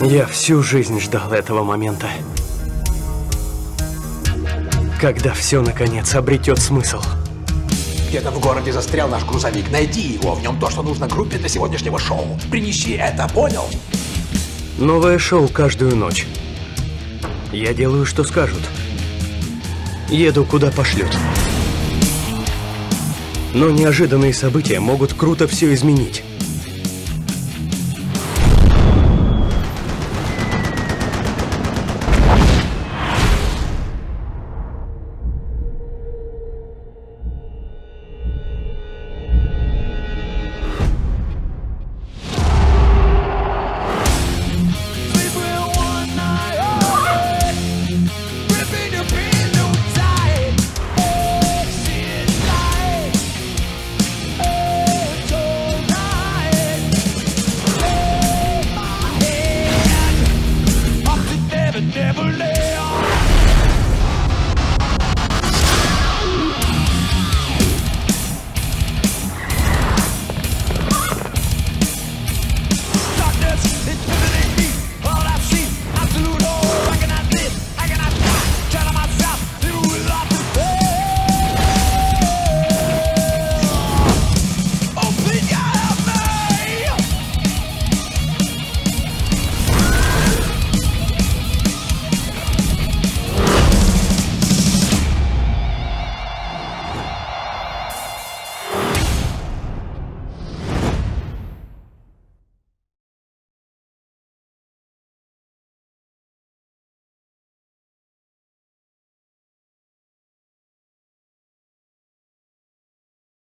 Я всю жизнь ждал этого момента. Когда все, наконец, обретет смысл. Где-то в городе застрял наш грузовик. Найди его, в нем то, что нужно группе для сегодняшнего шоу. Принеси это, понял? Новое шоу каждую ночь. Я делаю, что скажут. Еду, куда пошлют. Но неожиданные события могут круто все изменить.